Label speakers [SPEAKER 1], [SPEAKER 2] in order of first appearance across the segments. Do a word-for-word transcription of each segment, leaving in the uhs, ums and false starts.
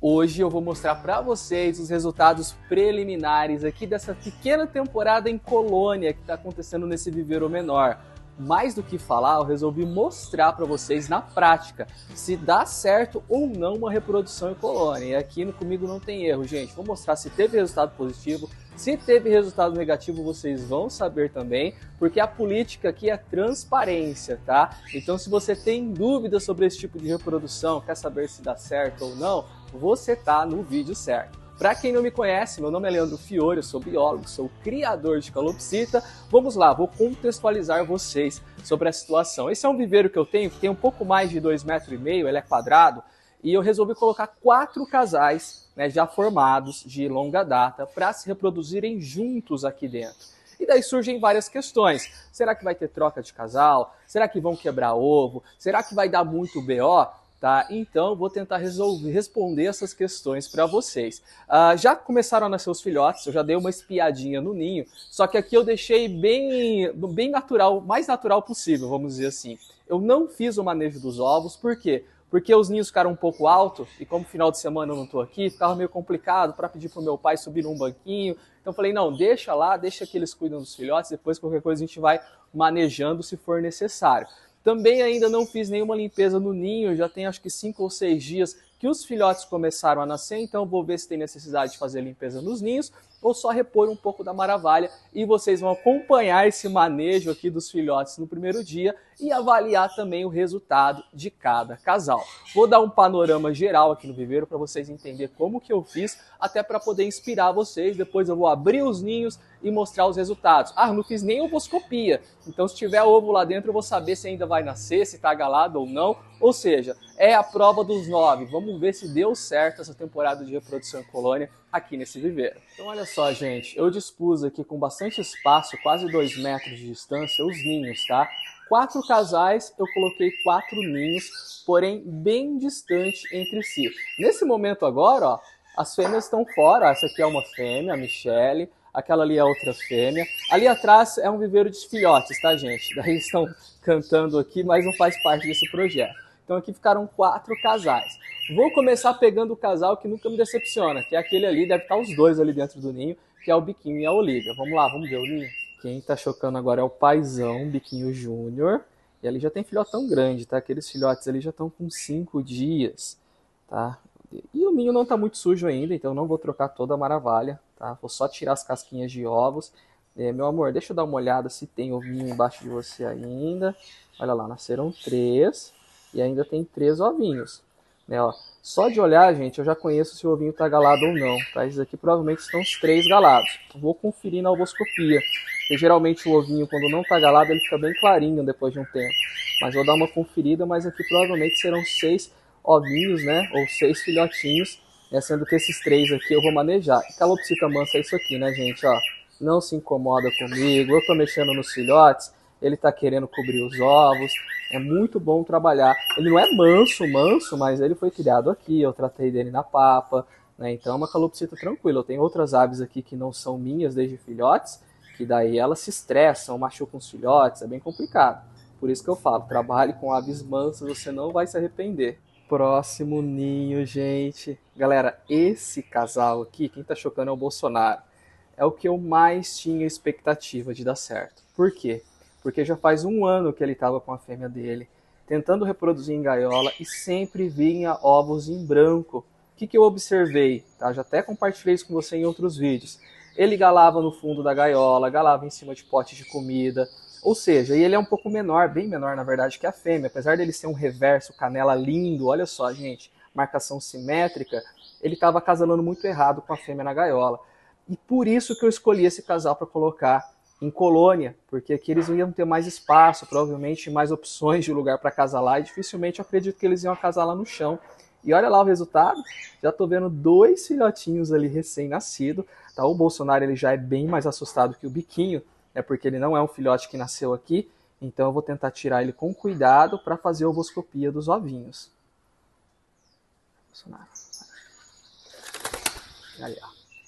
[SPEAKER 1] Hoje eu vou mostrar para vocês os resultados preliminares aqui dessa pequena temporada em colônia que está acontecendo nesse viveiro menor. Mais do que falar, eu resolvi mostrar para vocês na prática se dá certo ou não uma reprodução em colônia. E aqui no Comigo Não Tem Erro, gente. Vou mostrar se teve resultado positivo, se teve resultado negativo, vocês vão saber também, porque a política aqui é transparência, tá? Então, se você tem dúvidas sobre esse tipo de reprodução, quer saber se dá certo ou não, você tá no vídeo certo. Para quem não me conhece, meu nome é Leandro Fiore, eu sou biólogo, sou criador de calopsita. Vamos lá, vou contextualizar vocês sobre a situação. Esse é um viveiro que eu tenho, que tem um pouco mais de dois metros e meio, ele é quadrado, e eu resolvi colocar quatro casais, né, já formados de longa data para se reproduzirem juntos aqui dentro. E daí surgem várias questões. Será que vai ter troca de casal? Será que vão quebrar ovo? Será que vai dar muito B O? Tá? Então, vou tentar resolver, responder essas questões para vocês. Uh, já começaram a nascer os filhotes, eu já dei uma espiadinha no ninho, só que aqui eu deixei bem, bem natural, mais natural possível, vamos dizer assim. Eu não fiz o manejo dos ovos, por quê? Porque os ninhos ficaram um pouco altos, e como final de semana eu não estou aqui, ficava meio complicado para pedir para o meu pai subir num banquinho. Então eu falei, não, deixa lá, deixa que eles cuidam dos filhotes, depois qualquer coisa a gente vai manejando se for necessário. Também ainda não fiz nenhuma limpeza no ninho, já tem acho que cinco ou seis dias que os filhotes começaram a nascer, então vou ver se tem necessidade de fazer limpeza nos ninhos ou só repor um pouco da maravalha e vocês vão acompanhar esse manejo aqui dos filhotes no primeiro dia e avaliar também o resultado de cada casal. Vou dar um panorama geral aqui no viveiro para vocês entenderem como que eu fiz, até para poder inspirar vocês. Depois eu vou abrir os ninhos e mostrar os resultados. Ah, não fiz nem ovoscopia, então se tiver ovo lá dentro eu vou saber se ainda vai nascer, se está galado ou não. Ou seja, é a prova dos nove. Vamos ver se deu certo essa temporada de reprodução em colônia aqui nesse viveiro. Então olha só, gente, eu dispus aqui com bastante espaço, quase dois metros de distância, os ninhos, tá? Quatro casais, eu coloquei quatro ninhos, porém bem distante entre si. Nesse momento agora, ó, as fêmeas estão fora. Essa aqui é uma fêmea, a Michele. Aquela ali é outra fêmea. Ali atrás é um viveiro de filhotes, tá, gente? Daí estão cantando aqui, mas não faz parte desse projeto. Então aqui ficaram quatro casais. Vou começar pegando o casal que nunca me decepciona, que é aquele ali, deve estar os dois ali dentro do ninho, que é o Biquinho e a Olivia. Vamos lá, vamos ver o ninho? Quem tá chocando agora é o paizão, Biquinho Júnior. E ali já tem filhotão grande, tá? Aqueles filhotes ali já estão com cinco dias, tá? E o ninho não tá muito sujo ainda, então não vou trocar toda a maravalha, tá? Vou só tirar as casquinhas de ovos. É, meu amor, deixa eu dar uma olhada se tem ovinho embaixo de você ainda. Olha lá, nasceram três e ainda tem três ovinhos, né? Ó, só de olhar, gente, eu já conheço se o ovinho tá galado ou não, tá? Esses aqui provavelmente estão os três galados. Vou conferir na ovoscopia, porque geralmente o ovinho, quando não tá galado, ele fica bem clarinho depois de um tempo. Mas vou dar uma conferida, mas aqui provavelmente serão seis ovinhos, né? Ou seis filhotinhos, né? Sendo que esses três aqui eu vou manejar. E calopsita mansa é isso aqui, né, gente? Ó, não se incomoda comigo, eu tô mexendo nos filhotes, ele tá querendo cobrir os ovos. É muito bom trabalhar. Ele não é manso, manso, mas ele foi criado aqui, eu tratei dele na papa, né? Então é uma calopsita tranquila. Eu tenho outras aves aqui que não são minhas desde filhotes, que daí elas se estressam, machucam os filhotes, é bem complicado. Por isso que eu falo, trabalhe com aves mansas, você não vai se arrepender. Próximo ninho, gente. Galera, esse casal aqui, quem tá chocando é o Bolsonaro. É o que eu mais tinha expectativa de dar certo. Por quê? Porque já faz um ano que ele estava com a fêmea dele, tentando reproduzir em gaiola e sempre vinha ovos em branco. O que, que eu observei? Tá? Já até compartilhei isso com você em outros vídeos. Ele galava no fundo da gaiola, galava em cima de potes de comida. Ou seja, e ele é um pouco menor, bem menor na verdade que a fêmea. Apesar dele ser um reverso canela lindo, olha só, gente, marcação simétrica, ele estava acasalando muito errado com a fêmea na gaiola. E por isso que eu escolhi esse casal para colocar em colônia, porque aqui eles iam ter mais espaço, provavelmente mais opções de lugar para acasalar, e dificilmente eu acredito que eles iam acasalar no chão. E olha lá o resultado, já estou vendo dois filhotinhos ali recém-nascidos, tá? O Bolsonaro ele já é bem mais assustado que o Biquinho, né? Porque ele não é um filhote que nasceu aqui, então eu vou tentar tirar ele com cuidado para fazer a ovoscopia dos ovinhos. Bolsonaro. Ali, ó.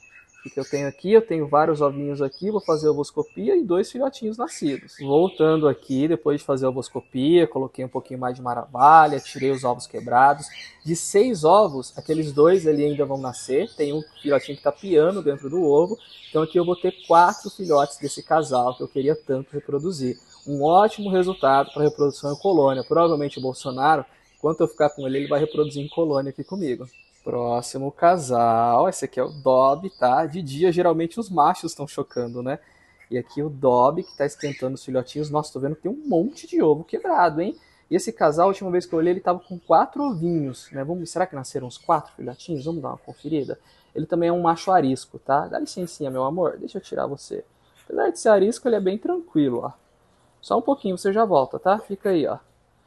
[SPEAKER 1] O que eu tenho aqui? Eu tenho vários ovinhos aqui, vou fazer a ovoscopia e dois filhotinhos nascidos. Voltando aqui, depois de fazer a ovoscopia, coloquei um pouquinho mais de maravalha, tirei os ovos quebrados. De seis ovos, aqueles dois ali ainda vão nascer. Tem um filhotinho que está piando dentro do ovo. Então aqui eu vou ter quatro filhotes desse casal que eu queria tanto reproduzir. Um ótimo resultado para reprodução em colônia. Provavelmente o Bolsonaro, enquanto eu ficar com ele, ele vai reproduzir em colônia aqui comigo. Próximo casal, esse aqui é o Dobby, tá? De dia, geralmente, os machos estão chocando, né? E aqui o Dobby, que tá esquentando os filhotinhos. Nossa, tô vendo que tem um monte de ovo quebrado, hein? E esse casal, a última vez que eu olhei, ele tava com quatro ovinhos, né? Vamos, será que nasceram uns quatro filhotinhos? Vamos dar uma conferida? Ele também é um macho arisco, tá? Dá licencinha, meu amor, deixa eu tirar você. Apesar de ser arisco, ele é bem tranquilo, ó. Só um pouquinho, você já volta, tá? Fica aí, ó.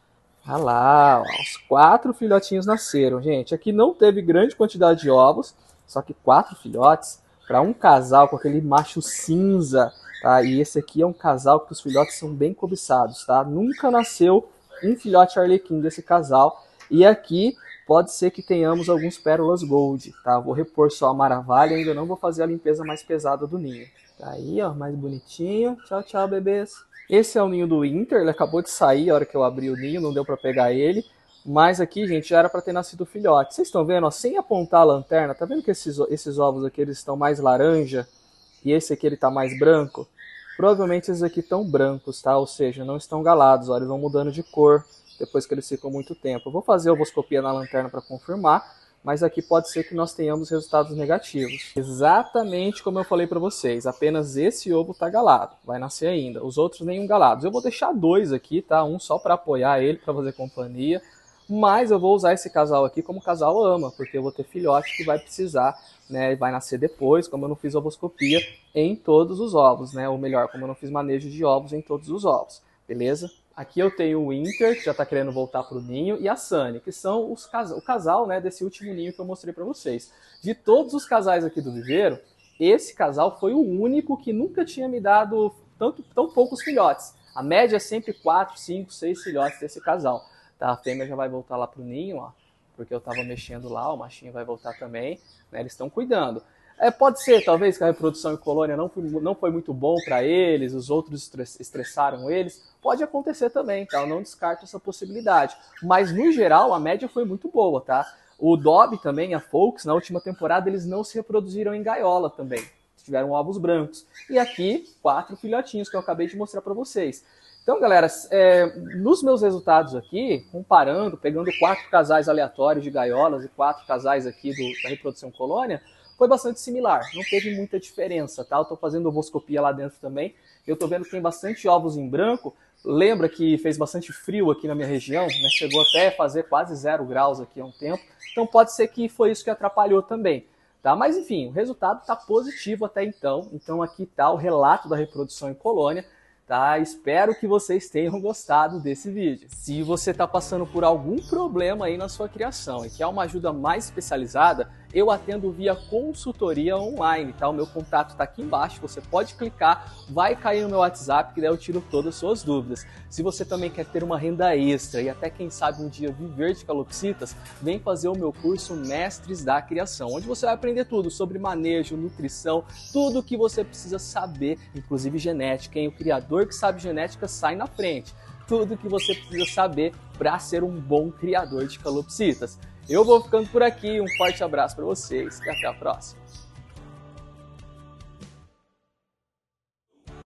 [SPEAKER 1] Ah lá, ó, os quatro filhotinhos nasceram, gente. Aqui não teve grande quantidade de ovos, só que quatro filhotes para um casal com aquele macho cinza, tá? E esse aqui é um casal que os filhotes são bem cobiçados, tá? Nunca nasceu um filhote arlequim desse casal. E aqui pode ser que tenhamos alguns pérolas gold, tá? Vou repor só a maravalha, ainda não vou fazer a limpeza mais pesada do ninho. Tá aí, ó, mais bonitinho. Tchau, tchau, bebês. Esse é o ninho do Inter, ele acabou de sair a hora que eu abri o ninho, não deu para pegar ele. Mas aqui, gente, já era para ter nascido filhote. Vocês estão vendo, ó, sem apontar a lanterna, tá vendo que esses, esses ovos aqui eles estão mais laranja e esse aqui ele tá mais branco? Provavelmente esses aqui estão brancos, tá? Ou seja, não estão galados, ó, eles vão mudando de cor depois que eles ficam muito tempo. Eu vou fazer a ovoscopia na lanterna para confirmar, mas aqui pode ser que nós tenhamos resultados negativos. Exatamente como eu falei para vocês, apenas esse ovo está galado, vai nascer ainda. Os outros nenhum galados. Eu vou deixar dois aqui, tá? Um só para apoiar ele, para fazer companhia. Mas eu vou usar esse casal aqui como casal ama, porque eu vou ter filhote que vai precisar, né? Vai nascer depois, como eu não fiz ovoscopia em todos os ovos, né? Ou melhor, como eu não fiz manejo de ovos em todos os ovos, beleza? Aqui eu tenho o Inter, que já está querendo voltar para o ninho, e a Sunny, que são os cas o casal, né, desse último ninho que eu mostrei para vocês. De todos os casais aqui do viveiro, esse casal foi o único que nunca tinha me dado tanto, tão poucos filhotes. A média é sempre quatro, cinco, seis filhotes desse casal. Tá? A fêmea já vai voltar lá para o ninho, ó, porque eu estava mexendo lá, o machinho vai voltar também, né, eles estão cuidando. É, pode ser, talvez, que a reprodução em colônia não foi, não foi muito bom para eles, os outros estressaram eles. Pode acontecer também, tá? Eu não descarto essa possibilidade. Mas, no geral, a média foi muito boa, tá? O Dobby também, a Folks, na última temporada, eles não se reproduziram em gaiola também. Tiveram ovos brancos. E aqui, quatro filhotinhos que eu acabei de mostrar para vocês. Então, galera, é, nos meus resultados aqui, comparando, pegando quatro casais aleatórios de gaiolas e quatro casais aqui do, da reprodução colônia, foi bastante similar, não teve muita diferença, tá? Eu tô fazendo ovoscopia lá dentro também, eu tô vendo que tem bastante ovos em branco. Lembra que fez bastante frio aqui na minha região, né? Chegou até a fazer quase zero graus aqui há um tempo, então pode ser que foi isso que atrapalhou também, tá? Mas enfim, o resultado tá positivo até então, então aqui tá o relato da reprodução em colônia. Tá? Espero que vocês tenham gostado desse vídeo. Se você está passando por algum problema aí na sua criação e quer uma ajuda mais especializada, eu atendo via consultoria online, tá? O meu contato está aqui embaixo, você pode clicar, vai cair no meu WhatsApp, que daí eu tiro todas as suas dúvidas. Se você também quer ter uma renda extra e até quem sabe um dia viver de calopsitas, vem fazer o meu curso Mestres da Criação, onde você vai aprender tudo sobre manejo, nutrição, tudo o que você precisa saber, inclusive genética, hein? O criador que sabe genética sai na frente. Tudo que você precisa saber para ser um bom criador de calopsitas. Eu vou ficando por aqui, um forte abraço para vocês e até a próxima.